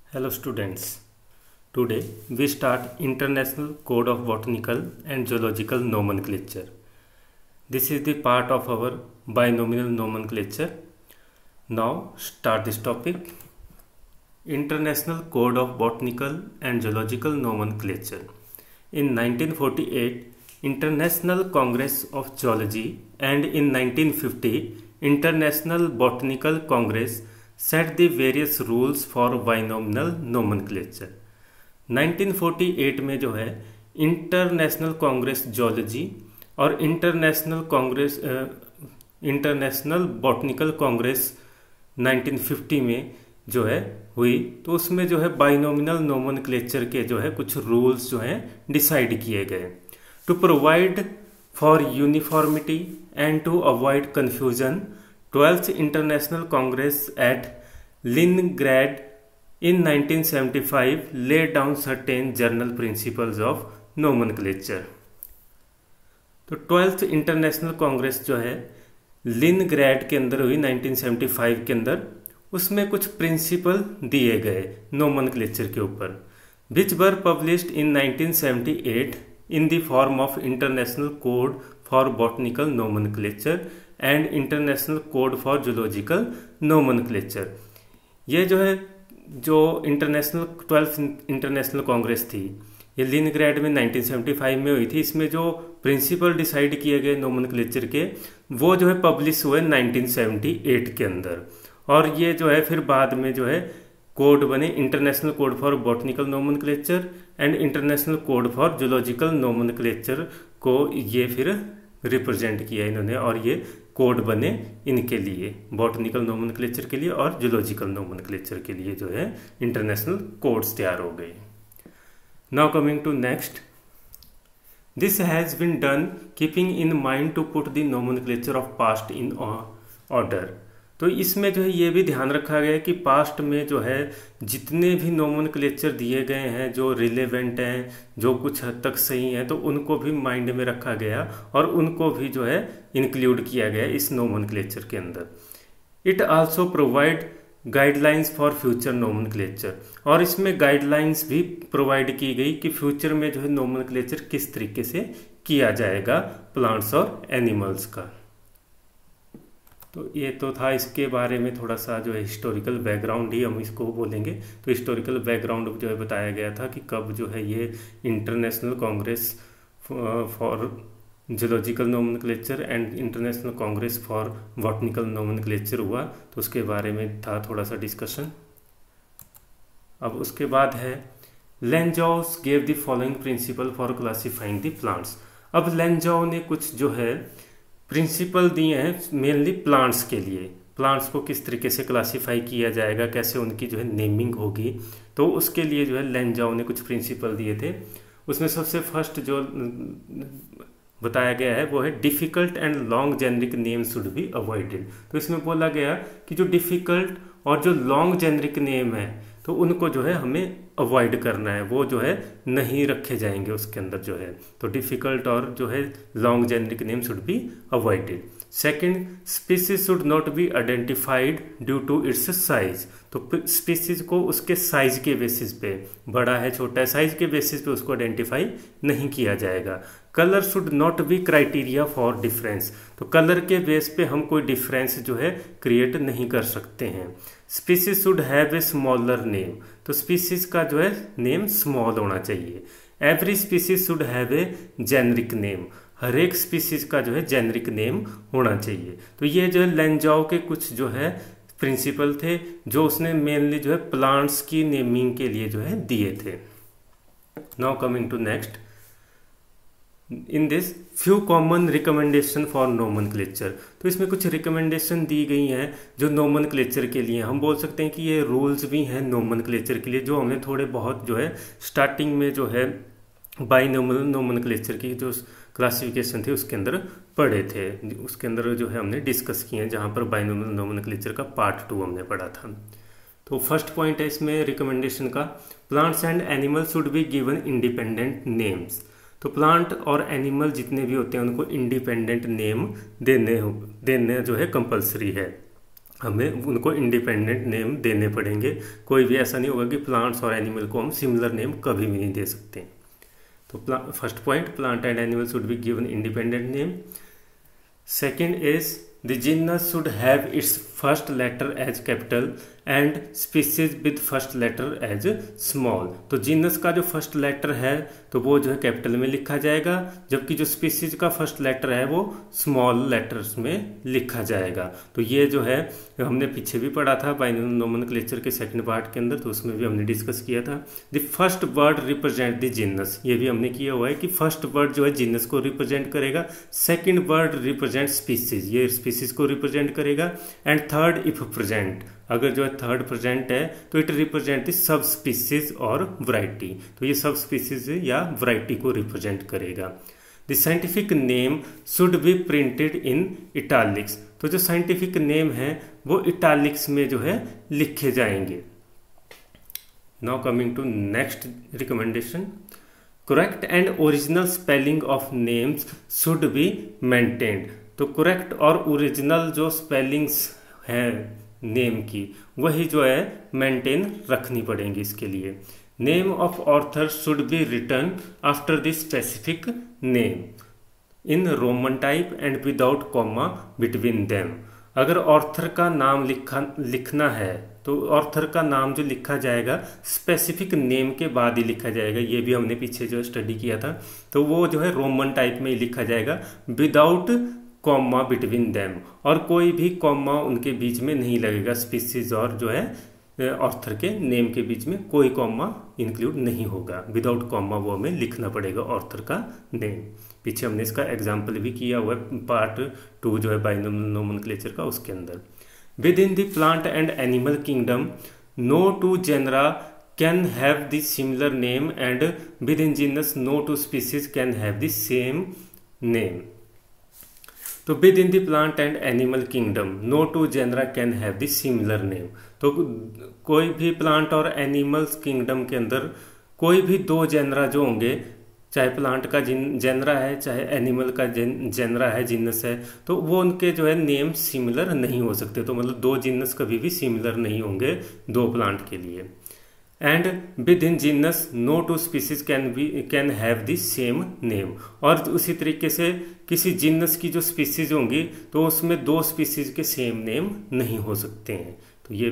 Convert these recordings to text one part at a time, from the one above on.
Hello students. Today we start International Code of Botanical and Zoological Nomenclature. This is the part of our binomial nomenclature. Now start this topic. International Code of Botanical and Zoological Nomenclature. In 1948, International Congress of Zoology and in 1950, International Botanical Congress set the various rules for binomial nomenclature. 1948 में जो है international congress zoology और international botanical congress 1950 में जो है हुई, तो उसमें जो है बाइनोमिनल नोमेनक्लेचर के जो है कुछ रूल्स जो हैं डिसाइड किए गए to provide for uniformity and to avoid confusion. 12th International Congress at Leningrad in 1975 laid down certain general principles of nomenclature. तो 12th इंटरनेशनल कांग्रेस जो है लिनग्रैड के अंदर हुई 1975 के अंदर, उसमें कुछ प्रिंसिपल दिए गए नोमेनक्लेचर के ऊपर, which were published in 1978 in the form of international code for botanical nomenclature and international code for zoological nomenclature. ये जो है जो 12th इंटरनेशनल कांग्रेस थी, ये लिनग्रैड में 1975 में हुई थी. इसमें जो प्रिंसिपल डिसाइड किए गए नोमेनक्लेचर के, वो जो है पब्लिश हुए 1978 के अंदर. और ये जो है फिर बाद में जो है कोड बने, international code for botanical nomenclature and international code for zoological nomenclature को ये फिर रिप्रेजेंट किया इन्होंने, और ये कोड बने इनके लिए, बॉटनिकल नोमेनक्लेचर के लिए और जूलॉजिकल नोमेनक्लेचर के लिए जो है इंटरनेशनल कोड्स तैयार हो गए. Now coming to next, this has been done keeping in mind to put the nomenclature of past in order. तो इसमें जो है ये भी ध्यान रखा गया कि पास्ट में जो है जितने भी नोमेनक्लेचर दिए गए हैं जो रिलेवेंट हैं, जो कुछ हद तक सही हैं, तो उनको भी माइंड में रखा गया और उनको भी जो है इंक्लूड किया गया इस नोमेनक्लेचर के अंदर. It also provide guidelines for future nomenclature, और इसमें गाइडलाइंस भी प्रोवाइड की गई कि फ्यूचर में जो है नोमेनक्लेचर किस तरीके से किया जाएगा प्लांट्स और एनिमल्स का. तो ये तो था इसके बारे में थोड़ा सा जो है हिस्टोरिकल बैकग्राउंड ही हम इसको बोलेंगे. तो हिस्टोरिकल बैकग्राउंड जो है बताया गया था कि कब जो है ये international congress for zoological nomenclature and international congress for botanical nomenclature हुआ, तो उसके बारे में था थोड़ा सा डिस्कशन. अब उसके बाद है Linnaeus gave the following principle for classifying the plants. अब लेंजाओ ने कुछ जो है प्रिंसिपल दिए हैं मेनली प्लांट्स के लिए, प्लांट्स को किस तरीके से क्लासिफाई किया जाएगा, कैसे उनकी जो है नेमिंग होगी, तो उसके लिए जो है लेंजाओ ने कुछ प्रिंसिपल दिए थे. उसमें सबसे फर्स्ट जो बताया गया है वो है difficult and long generic name should be avoided. तो इसमें बोला गया कि जो डिफ़िकल्ट और जो लॉन्ग जेनरिक नेम है तो उनको जो है हमें अवॉइड करना है, वो जो है नहीं रखे जाएंगे उसके अंदर जो है. तो डिफ़िकल्ट और जो है long generic name should be avoided. Second, species should not be identified due to its size. तो स्पीसीज को उसके साइज के बेसिस पे, बड़ा है छोटा है, साइज के बेसिस पे उसको आइडेंटिफाई नहीं किया जाएगा. Colour should not be criteria for difference. तो कलर के बेस पे हम कोई डिफरेंस जो है क्रिएट नहीं कर सकते हैं. Species should have a smaller name. तो स्पीसीज का जो है नेम स्मॉल होना चाहिए. Every species should have a generic name. हर एक स्पीसीज का जो है जेनरिक नेम होना चाहिए. तो ये जो है लेंजाओ के कुछ जो है प्रिंसिपल थे जो उसने मेनली जो है प्लांट्स की नेमिंग के लिए जो है दिए थे. Now coming to next, in this few common recommendation for nomenclature. तो इसमें कुछ रिकमेंडेशन दी गई हैं जो नोमेनक्लेचर के लिए. हम बोल सकते हैं कि ये रूल्स भी हैं नोमेनक्लेचर के लिए, जो हमने थोड़े बहुत जो है स्टार्टिंग में जो है बाइनोमिनल नोमेनक्लेचर की जो क्लासिफिकेशन थी उसके अंदर पढ़े थे, उसके अंदर जो है हमने डिस्कस किए हैं, जहाँ पर बाइनोमिनल नोमेनक्लेचर का पार्ट 2 हमने पढ़ा था. तो फर्स्ट पॉइंट है इसमें रिकमेंडेशन का, plants and animals should be given independent names. तो प्लांट और एनिमल जितने भी होते हैं उनको इंडिपेंडेंट नेम देने जो है कंपलसरी है. हमें उनको इंडिपेंडेंट नेम देने पड़ेंगे। कोई भी ऐसा नहीं होगा कि प्लांट्स और एनिमल को हम सिमिलर नेम कभी भी नहीं दे सकते। तो first point, plant and animal should be given independent name. Second is the genus should have its first letter as capital and species with first letter as small. तो genus का जो first letter है तो वो जो है capital में लिखा जाएगा, जबकि जो स्पीसीज का फर्स्ट लेटर है वो स्मॉल लेटर्स में लिखा जाएगा। तो ये जो है हमने पीछे भी पढ़ा था बाइनोमियल नोमेनक्लेचर के सेकंड पार्ट के अंदर, तो उसमें भी हमने डिस्कस किया था। The first word represent the genus, ये भी हमने किया हुआ है कि फर्स्ट वर्ड जो है जीनस को रिप्रेजेंट करेगा, सेकेंड वर्ड रिप्रेजेंट स्पीसीज, ये स्पीसीज को रिप्रेजेंट करेगा, एंड थर्ड इफ प्रेजेंट, अगर जो है थर्ड प्रेजेंट है तो it represent the sub species और वैरायटी, तो ये सब स्पीसीज या वैरायटी को रिप्रेजेंट करेगा। The scientific name should be printed in italics, तो जो साइंटिफिक नेम है वो इटालिक्स में जो है लिखे जाएंगे। Now coming to next recommendation, correct and original spelling of names should be maintained. तो करेक्ट और ओरिजिनल जो स्पेलिंग्स हैं नेम की वही जो है मेंटेन रखनी पड़ेंगी इसके लिए। Name of author should be written after the specific name in roman type and without comma between them. अगर ऑर्थर का नाम लिखना है तो ऑर्थर का नाम जो लिखा जाएगा स्पेसिफिक नेम के बाद ही लिखा जाएगा, ये भी हमने पीछे जो स्टडी किया था। तो वो जो है रोमन टाइप में ही लिखा जाएगा विदाउट कॉमा बिटवीन देम, और कोई भी कॉमा उनके बीच में नहीं लगेगा। स्पीसीज और जो है ऑर्थर के नेम के बीच में कोई कॉमा इंक्लूड नहीं होगा, विदाउट कॉमा वो हमें लिखना पड़ेगा ऑर्थर का नेम। पीछे हमने इसका एग्जाम्पल भी किया हुआ है पार्ट 2 जो है बाइनोमियल नोमेनक्लेचर का, उसके अंदर। Within the plant and animal kingdom no two genera can have the similar name and within genus no two species can have the same name. तो within the plant and animal kingdom no two genera can have the similar name. तो कोई भी plant और animals kingdom के अंदर कोई भी दो जेनरा जो होंगे, चाहे प्लांट का जेनरा है चाहे एनिमल का जेनरा है, जिनस है, तो वो उनके जो है नेम सिमिलर नहीं हो सकते। तो मतलब दो जिनस कभी भी सिमिलर नहीं होंगे दो प्लांट के लिए। And within genus no two species can have the same name. और उसी तरीके से किसी जीनस की जो स्पीसीज होंगी तो उसमें दो स्पीसीज के सेम नेम नहीं हो सकते हैं। तो ये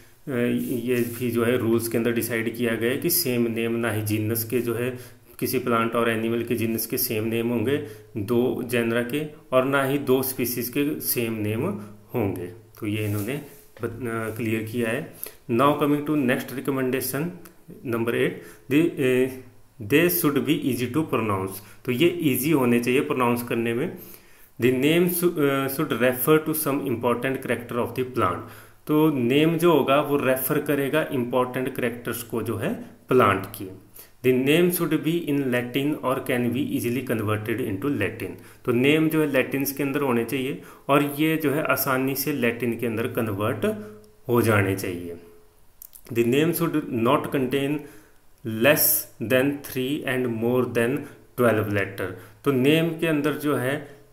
भी जो है रूल्स के अंदर डिसाइड किया गया है कि सेम नेम ना ही जीनस के जो है किसी प्लांट और एनिमल के जीनस के सेम नेम होंगे दो जेनरा के, और ना ही दो स्पीसीज के सेम नेम होंगे। तो ये इन्होंने क्लियर किया है। Now coming to next recommendation number 8, they should be easy to pronounce. तो ये इजी होने चाहिए प्रोनाउंस करने में। The name should refer to some important character of the plant. तो नेम जो होगा वो रेफर करेगा इम्पॉर्टेंट करेक्टर्स को जो है प्लांट की। The name should be in Latin और can be easily converted into Latin. तो नेम जो है लैटिन्स के अंदर होने चाहिए और ये जो है आसानी से लैटिन के अंदर कन्वर्ट हो जाने चाहिए। The name should not contain less than 3 and more than 12 letter. तो नेम के अंदर जो है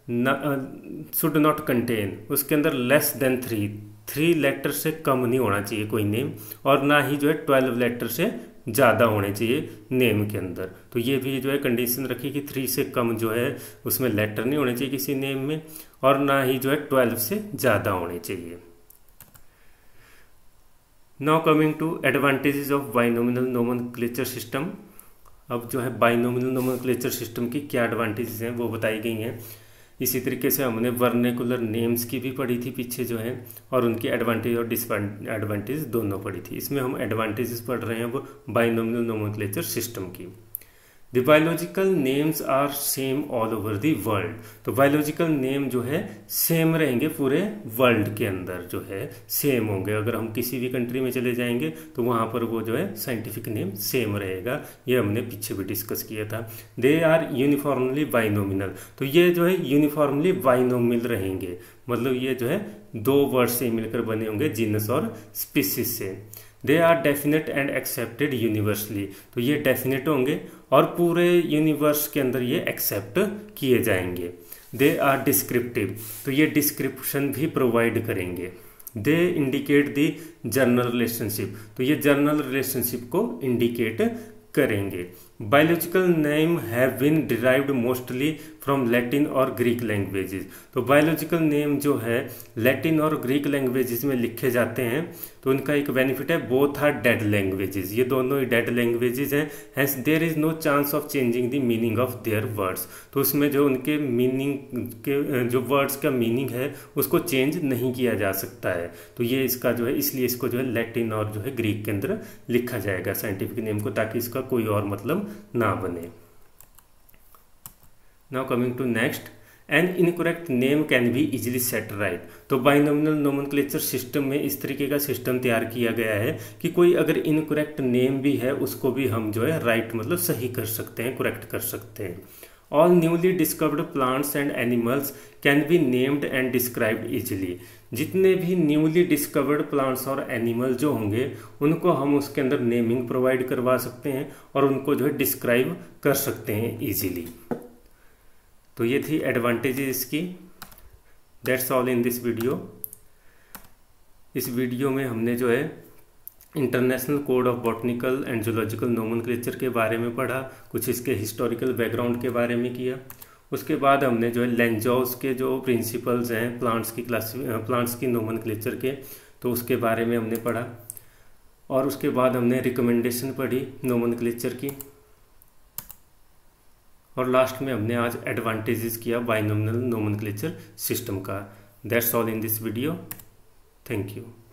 शुड नॉट कंटेन, उसके अंदर लेस देन 3 लेटर से कम नहीं होना चाहिए कोई नेम, और ना ही जो है 12 लेटर से ज़्यादा होने चाहिए नेम के अंदर। तो ये भी जो है कंडीशन रखी कि 3 से कम जो है उसमें लेटर नहीं होने चाहिए किसी नेम में, और ना ही जो है 12 से ज़्यादा होने चाहिए। Now coming to advantages of binominal nomenclature system. अब जो है बाइनोमिनल नोमेनक्लेचर सिस्टम की क्या एडवांटेजेस हैं वो बताई गई हैं। इसी तरीके से हमने वर्नेकुलर नेम्स की भी पढ़ी थी पीछे जो है, और उनकी एडवांटेज और डिसएडवांटेज दोनों पढ़ी थी। इसमें हम एडवांटेजेस पढ़ रहे हैं वो बाइनोमिनल नोमेनक्लेचर सिस्टम की। The biological names are same all over the world. तो बायोलॉजिकल नेम जो है सेम रहेंगे पूरे वर्ल्ड के अंदर जो है सेम होंगे। अगर हम किसी भी कंट्री में चले जाएंगे तो वहाँ पर वो जो है साइंटिफिक नेम सेम रहेगा, ये हमने पीछे भी डिस्कस किया था। They are uniformly binominal. तो ये जो है यूनिफॉर्मली बाइनोमिनल रहेंगे, मतलब ये जो है दो वर्ड से मिलकर बने होंगे जीनस और स्पीसीज से। They are definite and accepted universally. तो ये डेफिनेट होंगे और पूरे यूनिवर्स के अंदर ये एक्सेप्ट किए जाएंगे। They are descriptive. तो ये डिस्क्रिप्शन भी प्रोवाइड करेंगे, they indicate the general relationship, तो ये जर्नल रिलेशनशिप को इंडिकेट करेंगे। Biological name have been derived mostly from Latin और ग्रीक लैंग्वेजेस, तो बायोलॉजिकल नेम जो है लैटिन और ग्रीक लैंग्वेजेस में लिखे जाते हैं, तो उनका एक बेनिफिट है बोथ आर डेड लैंग्वेजेस, ये दोनों ही डेड लैंग्वेजेस हैं, hence there is no chance of changing the meaning of their words, तो उसमें जो उनके मीनिंग के जो वर्ड्स का मीनिंग है उसको चेंज नहीं किया जा सकता है। तो ये इसका जो है, इसलिए इसको जो है लैटिन और जो है ग्रीक के अंदर लिखा जाएगा साइंटिफिक नेम को, ताकि इसका कोई और मतलब ना बने। Now coming to next, an incorrect name can be easily set right, तो बाइनोमिनल नोमेनक्लेचर सिस्टम में इस तरीके का सिस्टम तैयार किया गया है कि कोई अगर इनकरेक्ट नेम भी है उसको भी हम जो है राइट मतलब सही कर सकते हैं, करेक्ट कर सकते हैं। All newly discovered plants and animals can be named and described easily, जितने भी न्यूली डिस्कवर्ड प्लांट्स और एनिमल जो होंगे उनको हम उसके अंदर नेमिंग प्रोवाइड करवा सकते हैं और उनको जो है डिस्क्राइब कर सकते हैं इजीली। तो ये थी एडवांटेजेस इसकी। That's all in this video. इस वीडियो में हमने जो है international code of botanical and zoological nomenclature के बारे में पढ़ा, कुछ इसके हिस्टोरिकल बैकग्राउंड के बारे में किया। उसके बाद हमने जो है लेंजॉस के जो प्रिंसिपल्स हैं प्लांट्स की नोमेनक्लेचर के, तो उसके बारे में हमने पढ़ा। और उसके बाद हमने रिकमेंडेशन पढ़ी नोमेनक्लेचर की, और लास्ट में हमने आज एडवांटेजेस किया बाइनोमिनल नोमेनक्लेचर सिस्टम का। That's all in this video. Thank you.